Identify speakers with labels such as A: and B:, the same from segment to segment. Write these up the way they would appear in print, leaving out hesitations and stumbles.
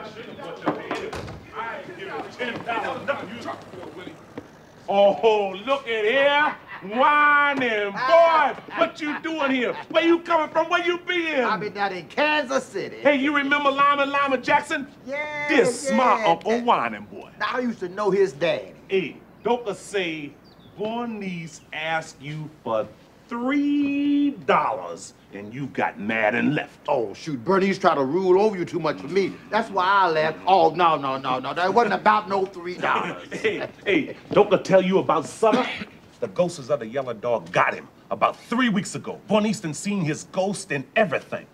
A: I ain't giving $10 nothing. Oh, look at here. Whining boy, what you doing here? Where you coming from? Where you been?
B: I been down in Kansas City.
A: Hey, you remember Lyman Jackson?
B: Yeah.
A: This my Uncle Whining boy.
B: I used to know his daddy.
A: Hey, don't say Bernice asked you for $3 and you got mad and left.
B: Oh, shoot, Bernice tried to rule over you too much for me. That's why I left. Oh, no. That wasn't about no $3.
A: Hey, don't I tell you about Sutter? The ghosts of the yellow dog got him about 3 weeks ago. Bernice done seen his ghost and everything.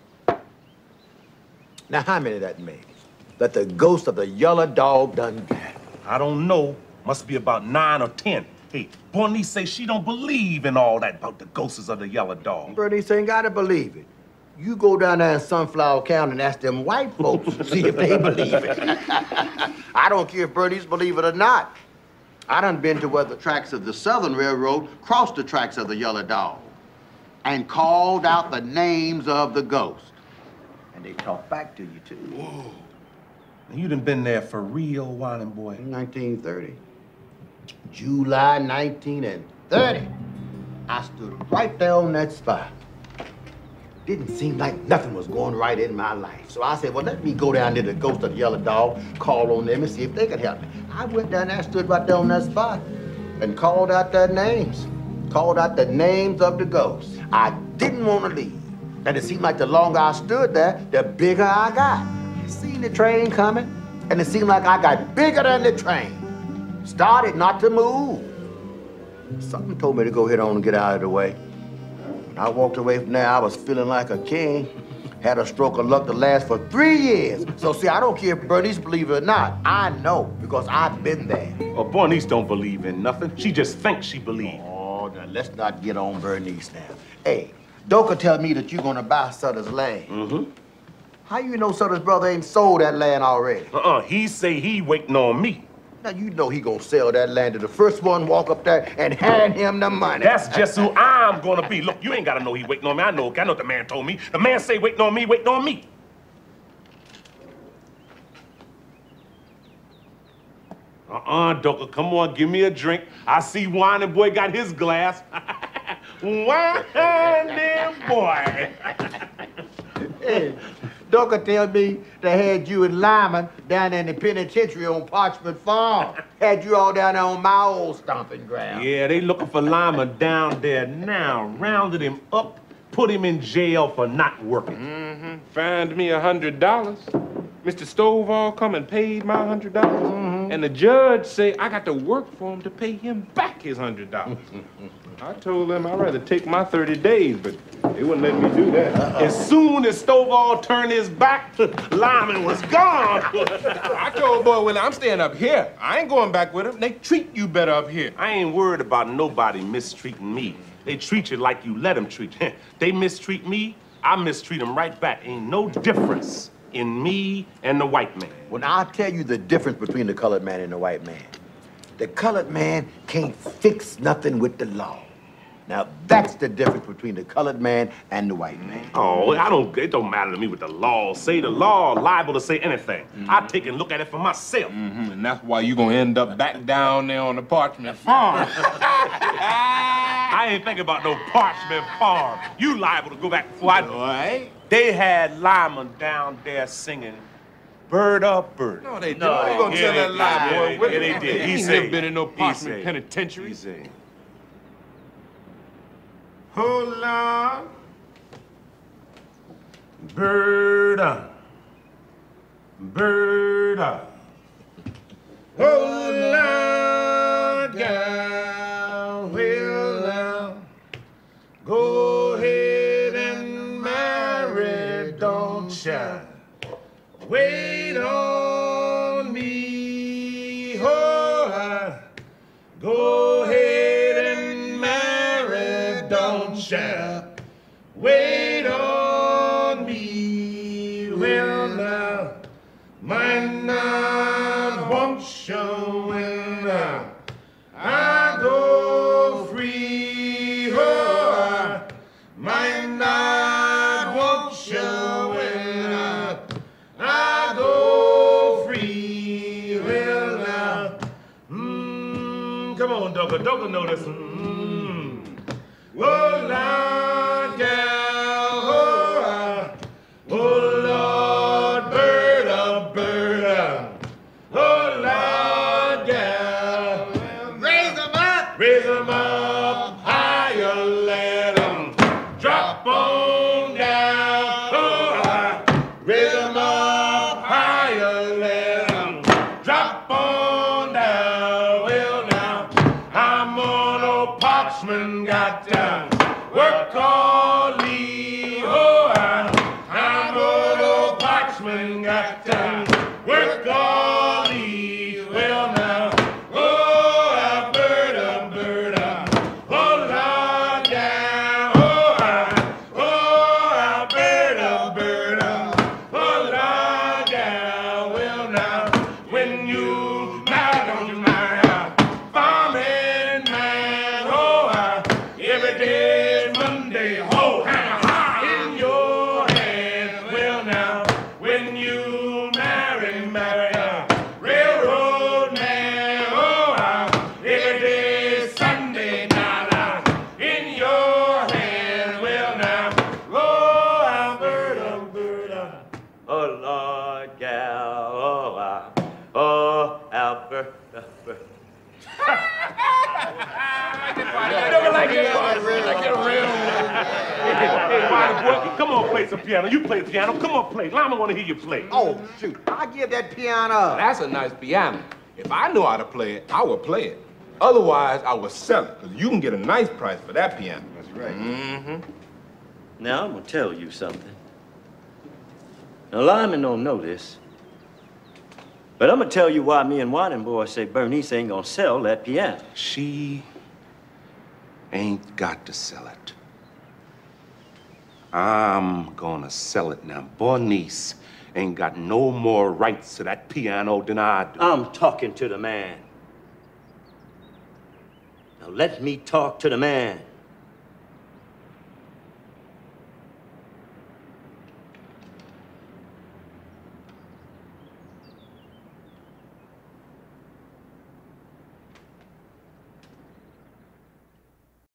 B: Now, how many that made? That the ghost of the yellow dog done got?
A: I don't know. Must be about 9 or 10. Hey, Bernice say she don't believe in all that about the ghosts of the yellow dog.
B: Bernice ain't gotta believe it. You go down there in Sunflower County and ask them white folks to see if they believe it. I don't care if Bernice believe it or not. I done been to where the tracks of the Southern Railroad crossed the tracks of the yellow dog and called out the names of the ghosts. And they talk back to you, too.
A: Whoa. You done been there for real, Whining boy.
B: 1930. July 1930. I stood right there on that spot. Didn't seem like nothing was going right in my life. So I said, well, let me go down to the ghost of the yellow dog, call on them and see if they could help me. I went down there, stood right there on that spot and called out their names. Called out the names of the ghosts. I didn't want to leave. And it seemed like the longer I stood there, the bigger I got. Seen the train coming, and it seemed like I got bigger than the train. Started not to move. Something told me to go ahead on and get out of the way. When I walked away from there, I was feeling like a king. Had a stroke of luck to last for 3 years. So see, I don't care if Bernice believe it or not. I know, because I've been there.
A: Well, Bernice don't believe in nothing. She just thinks she believes.
B: Oh, now let's not get on Bernice now. Hey, Doka tell me that you're gonna buy Sutter's land.
A: Mm-hmm.
B: How you know Sutter's brother ain't sold that land already?
A: He say he waiting on me.
B: Now, you know he gonna sell that land to the first one walk up there and hand him the money.
A: That's just who I'm gonna be. Look, you ain't gotta know he waiting on me. I know what the man told me. The man say waiting on me, waiting on me. Doka, come on, give me a drink. I see Whining boy got his glass. Whining boy.
B: Hey, Doka tell me they had you and Lyman down in the penitentiary on Parchment Farm. Had you all down there on my old stomping ground.
A: Yeah, they looking for Lyman down there now. Rounded him up, put him in jail for not working.
C: Mm-hmm. Fined me $100. Mr. Stovall come and paid my $100. Mm-hmm. And the judge say I got to work for him to pay him back his $100. I told them I'd rather take my 30 days, but they wouldn't let me do that.
A: As soon as Stovall turned his back, Lyman was gone.
C: I told boy Willie, I'm staying up here. I ain't going back with him. They treat you better up here.
A: I ain't worried about nobody mistreating me. They treat you like you let them treat you. They mistreat me, I mistreat them right back. Ain't no difference in me and the white man.
B: Well, now, I'll tell you the difference between the colored man and the white man. The colored man can't fix nothing with the law. Now, that's the difference between the colored man and the white man.
A: Oh, it don't matter to me what the law say. The law liable to say anything. I take and look at it for myself.
C: And that's why you gonna end up back down there on the Parchment Farm.
A: I ain't thinking about no Parchment Farm. You liable to go back before I do.
C: Right?
A: They had Lyman down there singing Bird Up Bird.
C: No, they didn't. No, they gonna tell that lie, boy.
A: Yeah, they did.
C: He ain't never been in no Parchment penitentiary.
A: He said,
C: Hold on.
A: bird up, bird up.
C: Hold on, gal, well now, go ahead and marry, don't ya? Wait on me, oh, go ahead and marry, don't ya? Wait on me, well now, might not want you, well now, I go free, oh, might not want you, well now, I go
A: Doga know this one. Oh, Lord, gal, oh, Lord, bird, oh, Lord, gal.
B: Raise them up!
A: Raise 'em up higher, let 'em drop on down. Oh, raise 'em up higher, let 'em drop on down. Well, now, I'm on old Parchman, got to work all leave. Oh, I'm on old Parchman, got to work all leave. Well, now, oh, bird, oh, Lord, yeah. Oh, bird, oh, Lord, yeah. Well, now, when you married on my farming man, oh, every day is Monday, oh, in your hand. Well, now, when you marry, railroad man, oh, every day is Sunday, now, in your hand. Well, now, oh, bird,
D: Oh, Lord, gal, oh, Albert.
A: Hey, Whitey boy, come on, play some piano. You play piano. Come on, play. Llama want to hear you play.
B: Oh, shoot. I give that piano up.
C: That's a nice piano. If I knew how to play it, I would play it. Otherwise, I would sell it, because you can get a nice price for that piano.
B: That's right.
D: Now, I'm gonna tell you something. Now, Lyman don't know this, but I'm gonna tell you why me and Whiting Boy say Bernice ain't gonna sell that piano.
A: She ain't got to sell it. I'm gonna sell it now. Bernice ain't got no more rights to that piano than I do.
D: I'm talking to the man. Now, let me talk to the man.